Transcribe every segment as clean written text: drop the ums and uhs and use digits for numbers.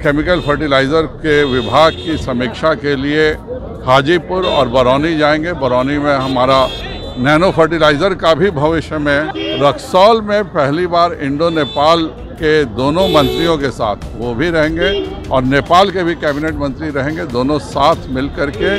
Chemical fertiliser के विभाग की समीक्षा के लिए हाजीपुर और बरौनी जाएंगे। बरौनी में हमारा नैनो फर्टिलाइज़र का भी भविष्य में, रक्सौल में पहली बार इंडो नेपाल के दोनों मंत्रियों के साथ वो भी रहेंगे और नेपाल के भी कैबिनेट मंत्री रहेंगे। दोनों साथ मिलकर के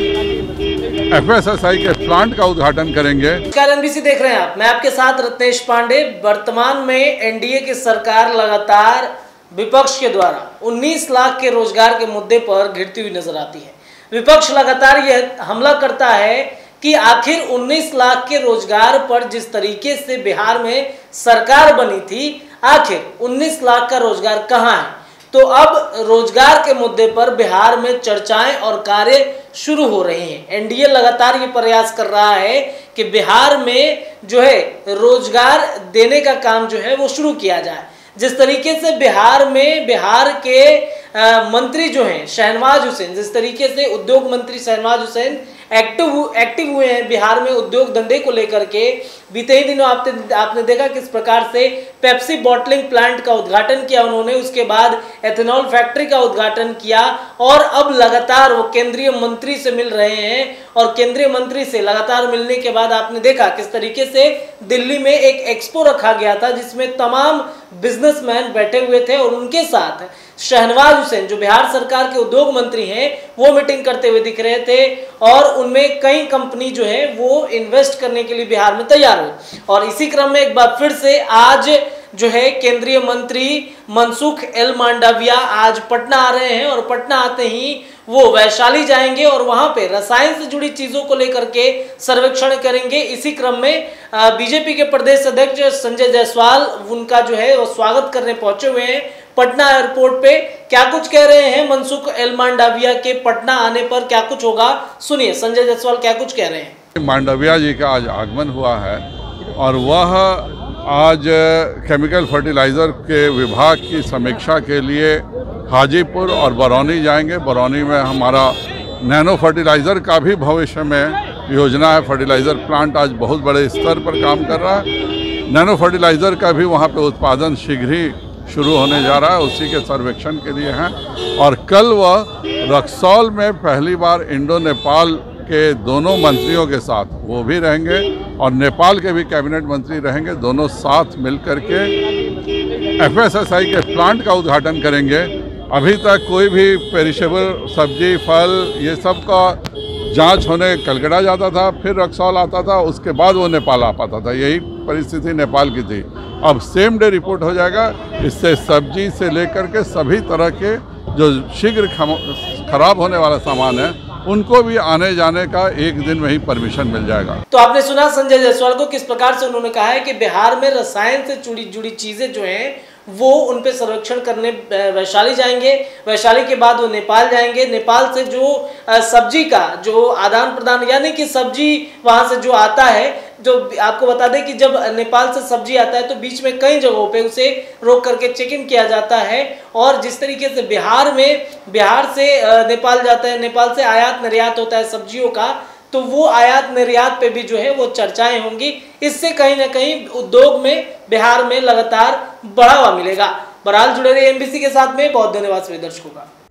FSSAI के प्लांट का उद्घाटन करेंगे। NBC देख रहे हैं आप, मैं आपके साथ रत्नेश पांडे। वर्तमान में एनडीए की सरकार लगातार विपक्ष के द्वारा 19 लाख के रोजगार के मुद्दे पर घिरती हुई नजर आती है। विपक्ष लगातार यह हमला करता है कि आखिर 19 लाख के रोजगार पर जिस तरीके से बिहार में सरकार बनी थी, आखिर 19 लाख का रोजगार कहां है। तो अब रोजगार के मुद्दे पर बिहार में चर्चाएं और कार्य शुरू हो रहे हैं। एनडीए लगातार ये प्रयास कर रहा है कि बिहार में जो है रोजगार देने का काम जो है वो शुरू किया जाए। जिस तरीके से बिहार के मंत्री जो हैं शहनवाज हुसैन, जिस तरीके से उद्योग मंत्री शहनवाज हुसैन एक्टिव हुए हैं बिहार में उद्योग धंधे को लेकर के। बीते ही दिनों आपने देखा किस प्रकार से पेप्सी बॉटलिंग प्लांट का उद्घाटन किया उन्होंने, उसके बाद एथेनॉल फैक्ट्री का उद्घाटन किया और अब लगातार वो केंद्रीय मंत्री से मिल रहे हैं। और केंद्रीय मंत्री से लगातार मिलने के बाद आपने देखा किस तरीके से दिल्ली में एक एक्सपो रखा गया था जिसमें तमाम बिजनेसमैन बैठे हुए थे और उनके साथ शहनवाज हुसैन जो बिहार सरकार के उद्योग मंत्री हैं वो मीटिंग करते हुए दिख रहे थे और उनमें कई कंपनी जो है वो इन्वेस्ट करने के लिए बिहार में तैयार हुई। और इसी क्रम में एक बार फिर से आज जो है केंद्रीय मंत्री मनसुख एल मांडविया आज पटना आ रहे हैं और पटना आते ही वो वैशाली जाएंगे और वहां पे रसायन से जुड़ी चीजों को लेकर के सर्वेक्षण करेंगे। इसी क्रम में बीजेपी के प्रदेश अध्यक्ष संजय जायसवाल उनका जो है वो स्वागत करने पहुंचे हुए हैं पटना एयरपोर्ट पे। क्या कुछ कह रहे हैं मनसुख एल मांडविया के पटना आने पर, क्या कुछ होगा, सुनिए संजय जायसवाल क्या कुछ कह रहे हैं। मांडविया जी का आज आगमन हुआ है और वह आज केमिकल फर्टिलाइज़र के विभाग की समीक्षा के लिए हाजीपुर और बरौनी जाएंगे। बरौनी में हमारा नैनो फर्टिलाइज़र का भी भविष्य में योजना है। फर्टिलाइज़र प्लांट आज बहुत बड़े स्तर पर काम कर रहा है। नैनो फर्टिलाइज़र का भी वहाँ पे उत्पादन शीघ्र ही शुरू होने जा रहा है, उसी के सर्वेक्षण के लिए हैं। और कल वह रक्सौल में पहली बार इंडो नेपाल के दोनों मंत्रियों के साथ वो भी रहेंगे और नेपाल के भी कैबिनेट मंत्री रहेंगे। दोनों साथ मिलकर के FSSAI के प्लांट का उद्घाटन करेंगे। अभी तक कोई भी पेरिशेबल सब्जी, फल, ये सब का जांच होने कलकत्ता जाता था, फिर रक्सौल आता था, उसके बाद वो नेपाल आ पाता था। यही परिस्थिति नेपाल की थी। अब सेम डे रिपोर्ट हो जाएगा। इससे सब्जी से लेकर के सभी तरह के जो शीघ्र खराब होने वाला सामान है उनको भी आने जाने का एक दिन में ही परमिशन मिल जाएगा। तो आपने सुना संजय जायसवाल को किस प्रकार से उन्होंने कहा है कि बिहार में रसायन से जुड़ी चीजें जो हैं वो उन पे सर्वेक्षण करने वैशाली जाएंगे। वैशाली के बाद वो नेपाल जाएंगे। नेपाल से जो सब्जी का जो आदान प्रदान, यानी कि सब्जी वहां से जो आता है, जो आपको बता दें कि जब नेपाल से सब्जी आता है तो बीच में कई जगहों पे उसे रोक करके चेक इन किया जाता है। और जिस तरीके से बिहार से नेपाल जाता है, नेपाल से आयात निर्यात होता है सब्जियों का, तो वो आयात निर्यात पे भी जो है वो चर्चाएं होंगी। इससे कहीं ना कहीं उद्योग में बिहार में लगातार बढ़ावा मिलेगा। बहरहाल जुड़े रहिए NBC के साथ में। बहुत धन्यवाद सभी दर्शकों का।